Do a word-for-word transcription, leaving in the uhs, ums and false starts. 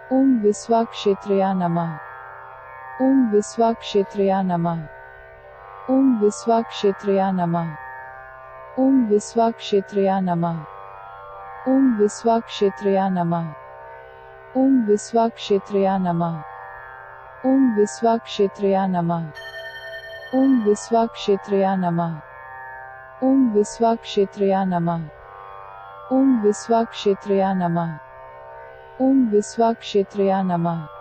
ओम विश्वाक्षेत्रया नमः। ओम विश्वाक्षेत्रया नमः। ओम विश्वाक्षेत्रया नमः। ओम विश्वाक्षेत्रया नमः। ओम विश्वाक्षेत्रया नमः। ओम विश्वाक्षेत्रया नमः। ओम विश्वाक्षेत्रया नमः। ओम विश्वाक्षेत्रया नमः। ओम विश्वाक्षेत्रया नमः। ओम विश्वाक्षेत्रया नमः। ओम विश्वाक्षेत्रया नमः।